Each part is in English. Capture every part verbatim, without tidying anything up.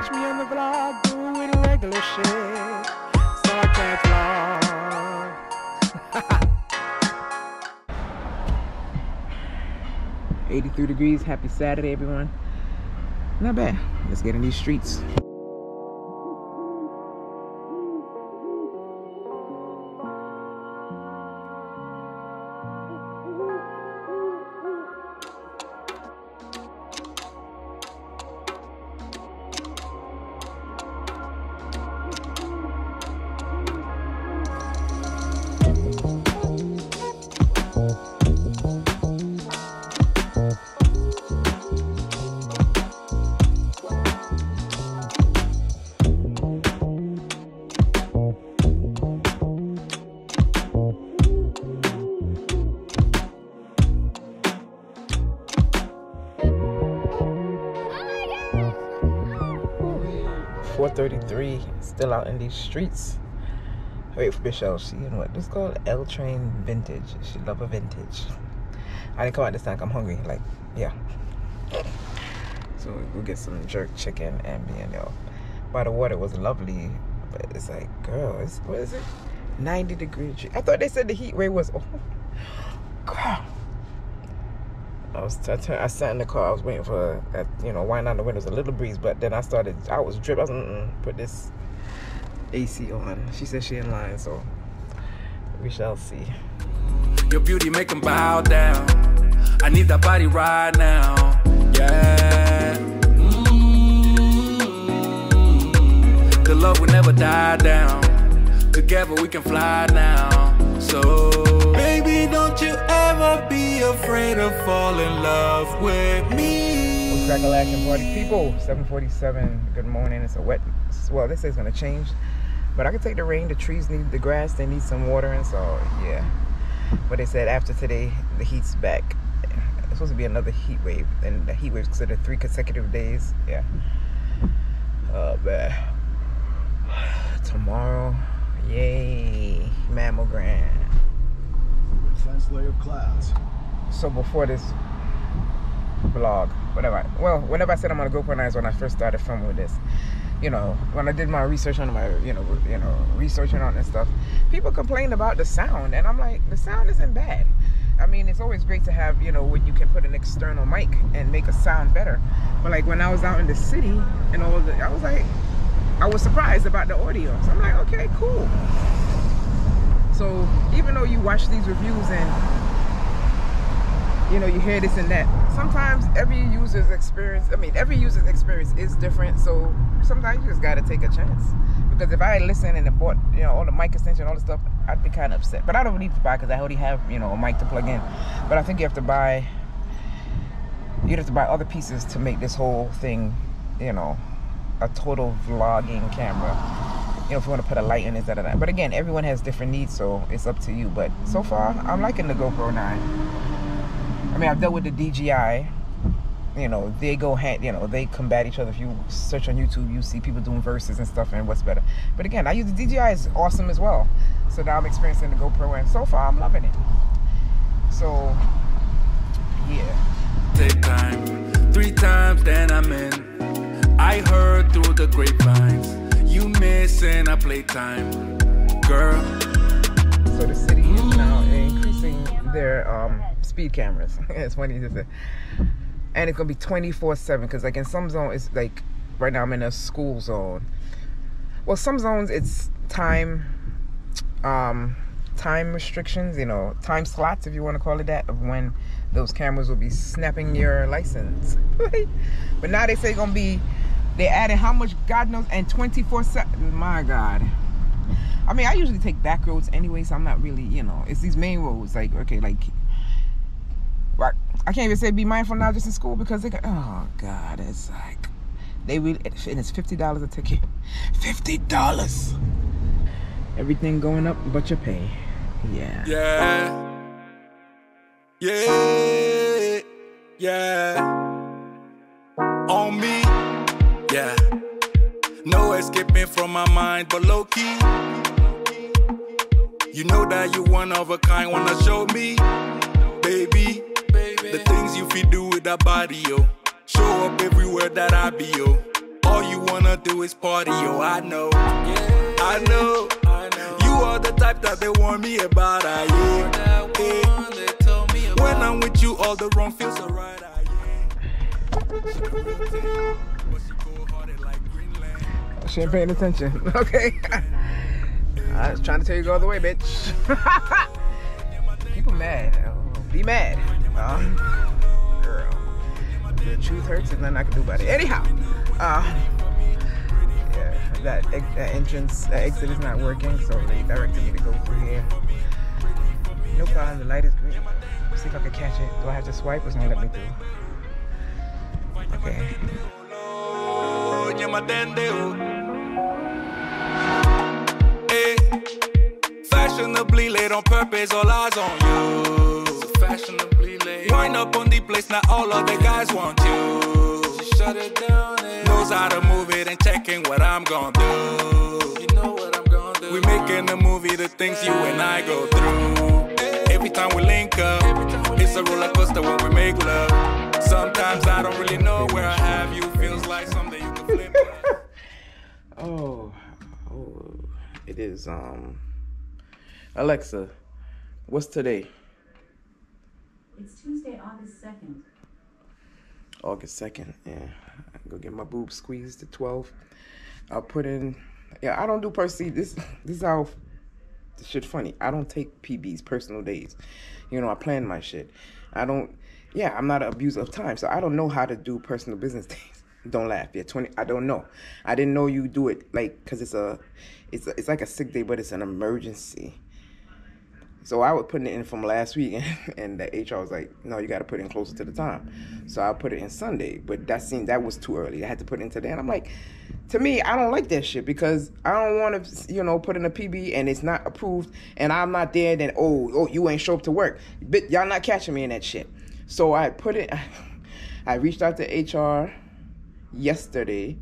catch me on the vlog doing regular shit. SARKAZZ vlog. eighty-three degrees. Happy Saturday, everyone. Not bad. Let's get in these streets. four thirty-three, still out in these streets. Wait for Michelle. She in what this called L Train Vintage. She love a vintage. I didn't come out this time. I'm hungry. Like, yeah. So we'll get some jerk chicken and B and L. By the water was lovely, but it's like, girl, it's, what is it? ninety degree. I thought they said the heat wave was. Oh, girl. I was. I, turned, I sat in the car. I was waiting for, uh, you know, winding down the windows, a little breeze. But then I started. I was dripping. I was mm-mm, put this A C on. She said she in line, so we shall see. Your beauty make 'em bow down. I need that body right now. Yeah. Mm-hmm. The love will never die down. Together we can fly now. So, baby, don't you ever be afraid of falling in love with me. Crack-a-lackin' party people. seven forty-seven. Good morning. It's a wet. Well, this is gonna change, but I can take the rain. The trees need the grass. They need some watering. So yeah. But they said after today, the heat's back. It's supposed to be another heat wave, and the heat wave's considered three consecutive days. Yeah. Oh man. Tomorrow, yay, mammogram. Defense layer of clouds. So before this vlog, whatever. Well, whenever I said I'm on a GoPro nine is when I first started filming with this. You know, when I did my research on my, you know, you know, researching on this stuff, people complained about the sound, and I'm like, the sound isn't bad. I mean, it's always great to have, you know, when you can put an external mic and make a sound better. But like when I was out in the city and all the, I was like, I was surprised about the audio. So I'm like, okay, cool. So even though you watch these reviews and, you know, you hear this and that, sometimes every user's experience, I mean, every user's experience is different. So sometimes you just got to take a chance. Because if I had listened and bought, you know, all the mic extension, all the stuff, I'd be kind of upset. But I don't need to buy because I already have, you know, a mic to plug in. But I think you have to buy, you'd have to buy other pieces to make this whole thing, you know, a total vlogging camera. You know, if you want to put a light in, is that or that. But again, everyone has different needs, so it's up to you. But so far, I'm liking the GoPro nine. I mean, I've dealt with the D J I. You know, they go hand, you know, they combat each other. If you search on YouTube, you see people doing verses and stuff and what's better. But again, I use the D J I, is awesome as well. So now I'm experiencing the GoPro, and so far I'm loving it. So, yeah. Take time, three times, then I'm in. I heard through the grapevines, you missing a playtime, girl. So the city is now increasing their um, speed cameras. It's funny to say. And it's gonna be twenty-four seven, because like in some zones, it's like, right now I'm in a school zone. Well, some zones it's time, um, time restrictions, you know, time slots, if you want to call it that, of when those cameras will be snapping your license. But now they say it's gonna be, they added how much, God knows, and twenty-four seven, my God. I mean, I usually take back roads anyway, so I'm not really, you know, it's these main roads, like, okay, like, right, I can't even say be mindful now just in school, because they go, oh God, it's like, they really, and it's fifty dollars a ticket. fifty dollars. Everything going up but your pay. Yeah. Yeah. Yeah. Yeah. On me. Yeah. No escaping from my mind, but low key. You know that you one of a kind, wanna show me, baby, baby. The things you feel do with that body, yo. Show up everywhere that I be, yo. All you wanna wanna do is party, yo, I know. Yeah, I know. I know. You are the type that they warn me about, I yeah. yeah. They told me about. When I'm with you, all the wrong feels so right, I yeah. She ain't paying attention, okay? I was trying to tell you to go the way, bitch. People mad. Oh, be mad. Um, girl. The truth hurts and nothing I can do about it. Anyhow, uh, yeah, that, that entrance, that exit is not working, so they directed me to go through here. No problem, the light is green. Let's see if I can catch it. Do I have to swipe or it's gonna let me through? Okay. Hey, fashionably late on purpose, all eyes on you. So fashionably late. Wind up on the place, not all of the guys want you. She shut it down and knows how to move it and checking what I'm gonna do. You know what I'm gonna do. We making a movie, the things you and I go through. Every time we link up, it's a roller coaster when we make love. Sometimes I don't really know where I have you. Feels like someday you can flip it. Oh, oh, it is, um, Alexa, what's today? It's Tuesday, August second. August second, yeah. I go get my boobs squeezed at twelve. I'll put in, yeah, I don't do per se, this, this is how, this shit funny. I don't take P Bs, personal days. You know, I plan my shit. I don't, yeah, I'm not an abuser of time, so I don't know how to do personal business days. Don't laugh. Yeah, twenty. I don't know. I didn't know you do it like because it's a, it's a, it's like a sick day, but it's an emergency. So I was putting it in from last week, and, and the H R was like, "No, you got to put it in closer to the time." So I put it in Sunday, but that seemed that was too early. I had to put it in today, and I'm like, to me, I don't like that shit because I don't want to, you know, put in a P B and it's not approved, and I'm not there. Then oh, oh, you ain't show up to work. But y'all not catching me in that shit. So I put it. I reached out to H R. Yesterday,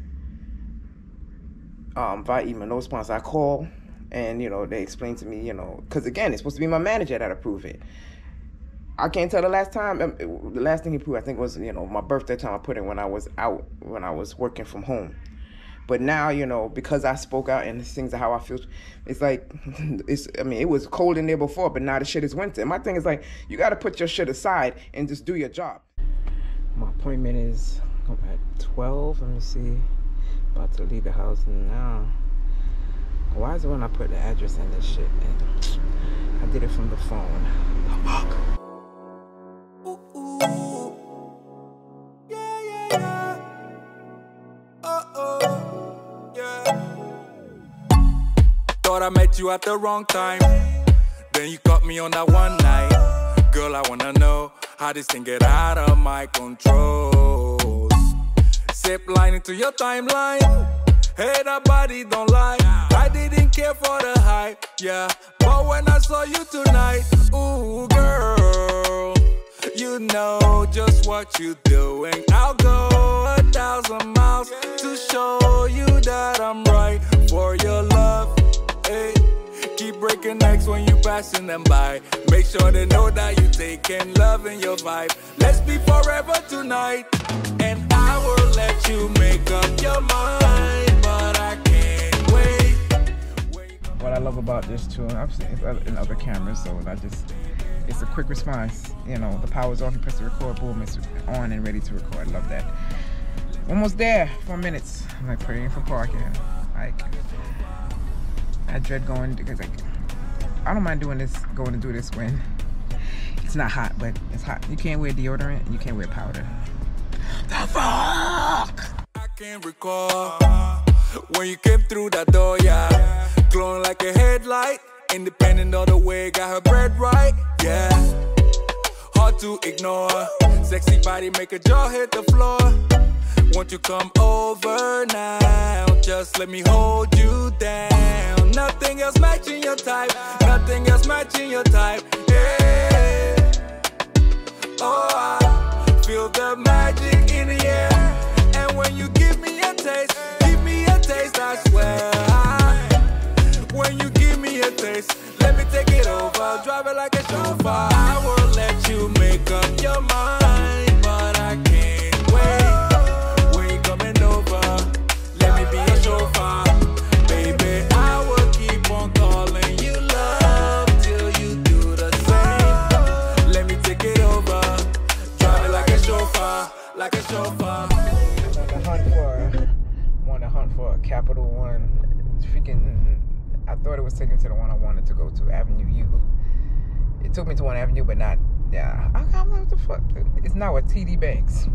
um, via email, no response. I call, and you know they explained to me, you know, because again, it's supposed to be my manager that approved it. I can't tell the last time. Um, it, the last thing he approved, I think, was you know my birthday time. I put it when I was out, when I was working from home. But now, you know, because I spoke out and things are how I feel, it's like, it's. I mean, it was cold in there before, but now the shit is winter. And my thing is like, you got to put your shit aside and just do your job. My appointment is at twelve. Let me see. About to leave the house now. Why is it when I put the address in this shit? And I did it from the phone. The fuck? Ooh, ooh. Yeah, yeah, yeah. Oh, oh, yeah. Thought I met you at the wrong time. Then you caught me on that one night. Girl, I wanna know how this thing get out of my control. Zip line into your timeline. Hey, that body don't lie. I didn't care for the hype, yeah. But when I saw you tonight, ooh, girl, you know just what you're doing. I'll go a thousand miles to show you that I'm right for your love. Hey, keep breaking necks when you passing them by. Make sure they know that you taking love in your vibe. Let's be forever tonight, and I will let you make up your mind, but I can't wait. What I love about this too, and I've seen it in other cameras, so I just, it's a quick response. You know, the power's off, you press the record, boom, it's on and ready to record. I love that. Almost there, four minutes. I'm like praying for parking. Like, I dread going because like, I don't mind doing this, going to do this when it's not hot, but it's hot. You can't wear deodorant and you can't wear powder. The fuck? I can't recall when you came through that door, yeah. Glowing like a headlight, independent all the way, got her bread right, yeah. Hard to ignore, sexy body make a jaw hit the floor. Won't you come over now? Just let me hold you down. Nothing else matching your type, nothing else matching your type, yeah. Oh, I feel the magic in the air. And when you give me a taste, give me a taste, I swear. When you give me a taste, let me take it over, drive it like a chauffeur. I will let you make up your mind, but I can't wait. When you coming over, let Capital One. Freaking, I thought it was taken to the one I wanted to go to, Avenue U. It took me to one Avenue, but not, yeah. I, I'm like, what the fuck? It's now a T D Banks.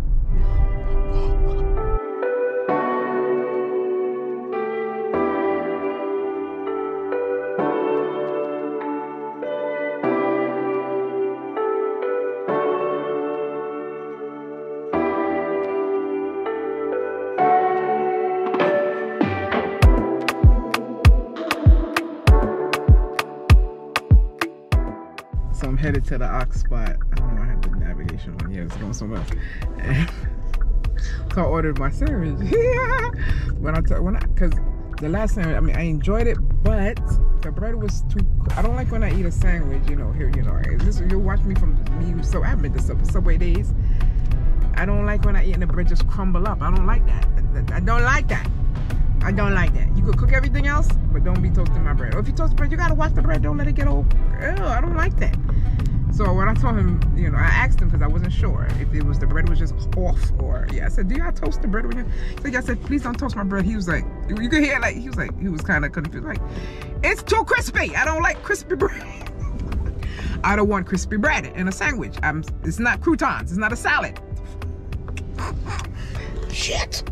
So I'm headed to the Ox spot. I don't know, I have the navigation on. Yeah, it's going somewhere else. And so I ordered my sandwich. Yeah. When I, when I, cause the last sandwich, I mean, I enjoyed it, but the bread was too. I don't like when I eat a sandwich. You know, here, you know, this, you'll watch me from me. So I've been to sub, Subway days. I don't like when I eat and the bread just crumble up. I don't like that. I don't like that. I don't like that. You could cook everything else, but don't be toasting my bread. Or if you toast bread, you gotta watch the bread. Don't let it get old. Ew, I don't like that. So when I told him, you know, I asked him because I wasn't sure if it was the bread was just off or yeah. I said, do y'all toast the bread with him? So I said, please don't toast my bread. He was like, you could hear like he was like he was kind of confused. Like, it's too crispy. I don't like crispy bread. I don't want crispy bread in a sandwich. I'm. It's not croutons. It's not a salad. Shit.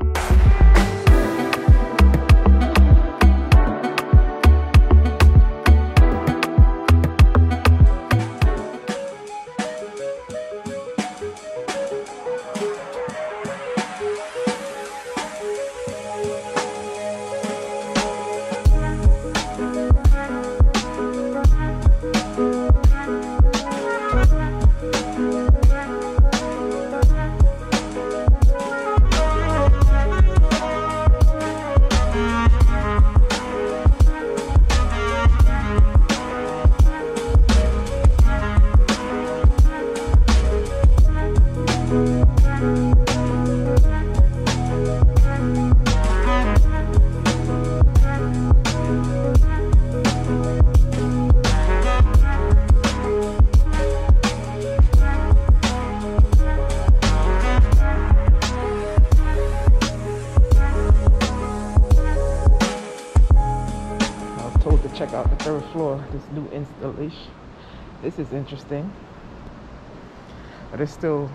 Check out the third floor, this new installation. This is interesting, but it's still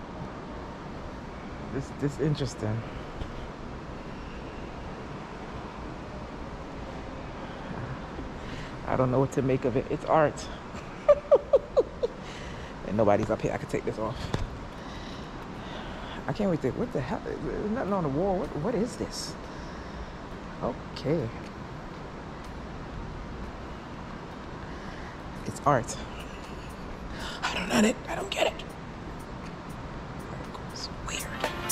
this this interesting. I don't know what to make of it. It's art. And nobody's up here. I could take this off. I can't wait to, what the hell? There's nothing on the wall. What what is this? Okay. It's art. I don't know it. I don't get it. It's weird.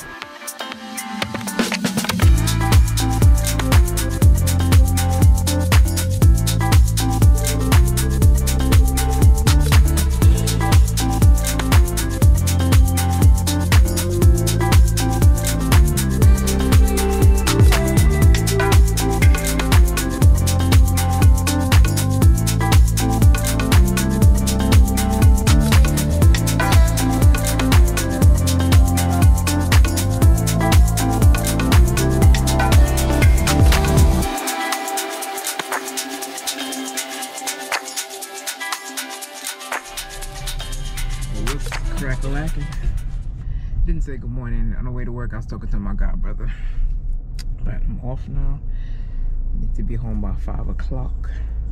Crack-a-lacking. Didn't say good morning. On the way to work, I was talking to my god brother. But I'm off now. Need to be home by five o'clock.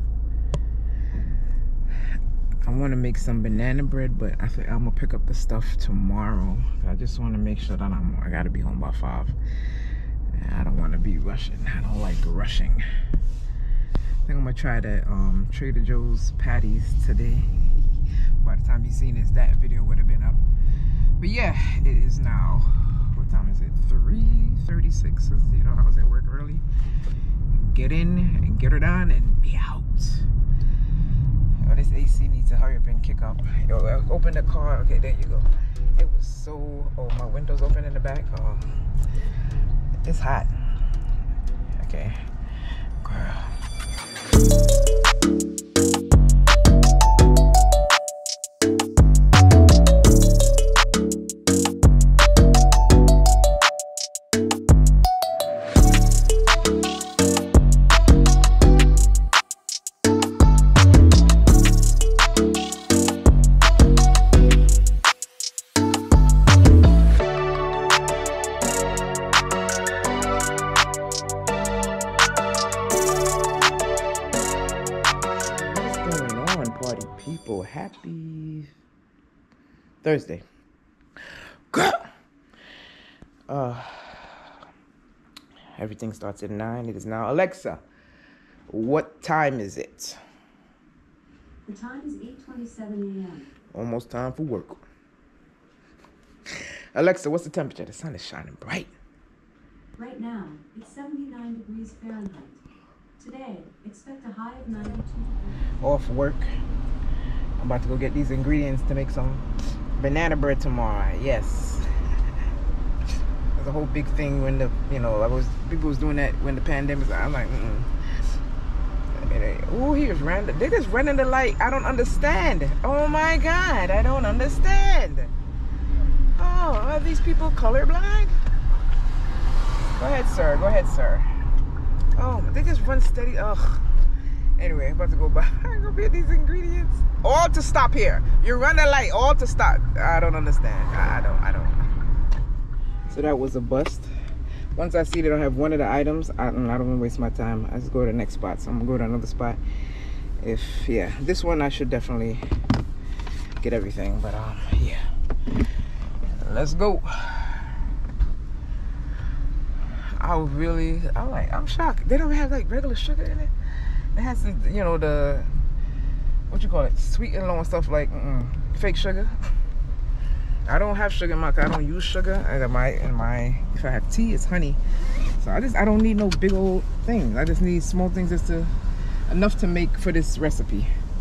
I want to make some banana bread, but I think I'm gonna pick up the stuff tomorrow. I just want to make sure that I'm. I gotta be home by five. I don't want to be rushing. I don't like rushing. I think I'm gonna try the um, Trader Joe's patties today. By the time you've seen this, that video would have been up. But yeah, it is now, what time is it? three thirty-six. You know, I was at work early. Get in and get her done and be out. Oh, this A C needs to hurry up and kick up. Yo, open the car. Okay, there you go. It was so, oh, my window's open in the back. Oh, it's hot. Okay, girl. people, happy Thursday. Girl! Uh, everything starts at nine. It is now. Alexa, what time is it? The time is eight twenty-seven a m Almost time for work. Alexa, what's the temperature? The sun is shining bright. Right now, it's seventy-nine degrees Fahrenheit. Today, expect a high of ninety-two degrees. Off work. I'm about to go get these ingredients to make some banana bread tomorrow. Yes. There's a whole big thing when the, you know, I was, people was doing that when the pandemic was, I'm like, mm-mm. Oh, he was running. They just running the light. I don't understand. Oh my God, I don't understand. Oh, are these people colorblind? Go ahead, sir. Go ahead, sir. Oh, they just run steady. Ugh. Anyway, I'm about to go buy. I'm gonna get these ingredients. All to stop here. You run the light. All to stop. I don't understand. I don't. I don't. So that was a bust. Once I see that I have one of the items, I don't, I don't want to waste my time. I just go to the next spot. So I'm gonna go to another spot. If yeah, this one I should definitely get everything. But um, yeah, let's go. I was really, I'm like, I'm shocked. They don't have like regular sugar in it. It has the, you know, the what you call it, sweet and low and stuff like mm, fake sugar. I don't have sugar in my, I don't use sugar. And my, in my, if I have tea, it's honey. So I just, I don't need no big old things. I just need small things just to, enough to make for this recipe.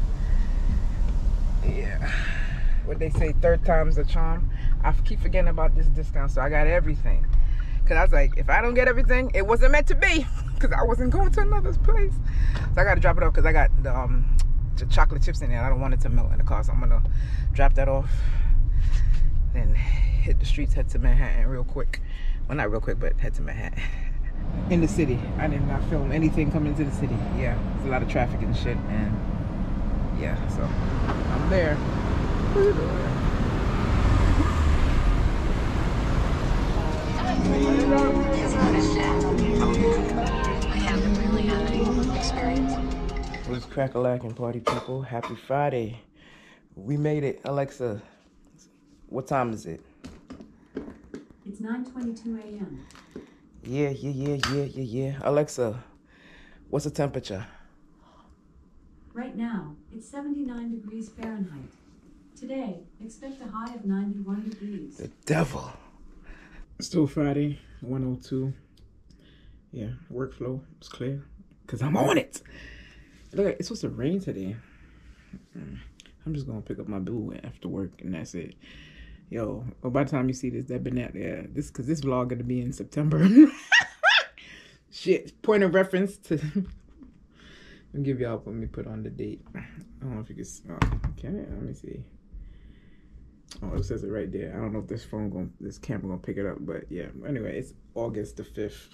Yeah. What they say, third time's a charm. I keep forgetting about this discount, so I got everything. Cause I was like, if I don't get everything, it wasn't meant to be. Cause I wasn't going to another place. So I gotta drop it off cause I got the, um, the chocolate chips in there. I don't want it to melt in the car, so I'm gonna drop that off. Then hit the streets, head to Manhattan real quick. Well, not real quick, but head to Manhattan. In the city. I did not film anything coming into the city. Yeah, there's a lot of traffic and shit, and yeah, so I'm there. I haven't really had any experience. What's crack-a-lackin' party people? Happy Friday. We made it. Alexa, what time is it? It's nine twenty-two a m Yeah, yeah, yeah, yeah, yeah, yeah. Alexa, what's the temperature? Right now, it's seventy-nine degrees Fahrenheit. Today, expect a high of ninety-one degrees. The devil. Still Friday, one oh two. Yeah, workflow is clear. Because I'm on it. Look, it's supposed to rain today. I'm just going to pick up my boo after work, and that's it. Yo, well, by the time you see this, that banana, yeah, this, because this vlog going to be in September. Shit, point of reference to... I'll give y'all, let me put on the date. I don't know if you can, oh, can it? Let me see. Oh, it says it right there. I don't know if this phone going, this camera gonna pick it up, but yeah. Anyway, it's August the fifth.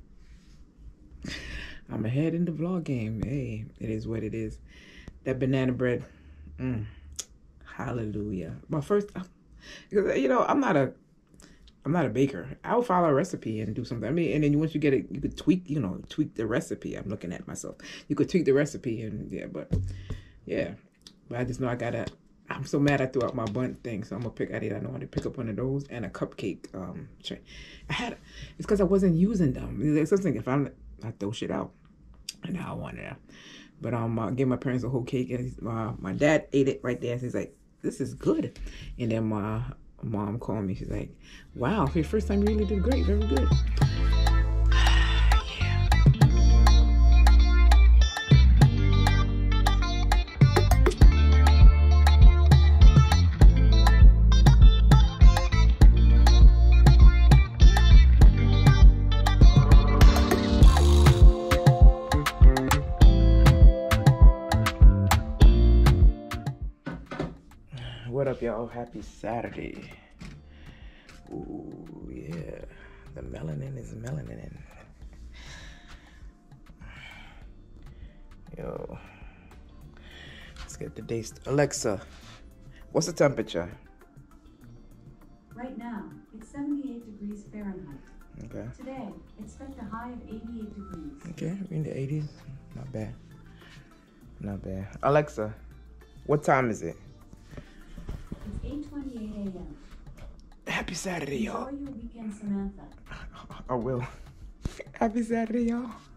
I'm ahead in the vlog game. Hey, it is what it is. That banana bread, mm, hallelujah. My first, because you know, I'm not a, I'm not a baker. I'll follow a recipe and do something. I mean, and then once you get it, you could tweak, you know, tweak the recipe. I'm looking at myself. You could tweak the recipe and yeah, but yeah, but I just know I gotta. I'm so mad I threw out my bun thing, so I'm gonna pick. I did. I know how to pick up one of those and a cupcake um tray. I had. It's because I wasn't using them. It's something if I'm, I throw shit out, and now I want it. But um, I gave my parents a whole cake, and uh, my dad ate it right there. So he's like, "This is good." And then my mom called me. She's like, "Wow, for your first time, you really did great. Very good." What up, y'all? Happy Saturday. Ooh, yeah. The melanin is melanin. Yo. Let's get the day. St- Alexa, what's the temperature? Right now, it's seventy-eight degrees Fahrenheit. Okay. Today, expect a high of eighty-eight degrees. Okay, we're in the eighties. Not bad. Not bad. Alexa, What time is it? It's eight twenty-eight a m Happy Saturday, y'all. Enjoy your weekend, Samantha. I will. Happy Saturday, y'all.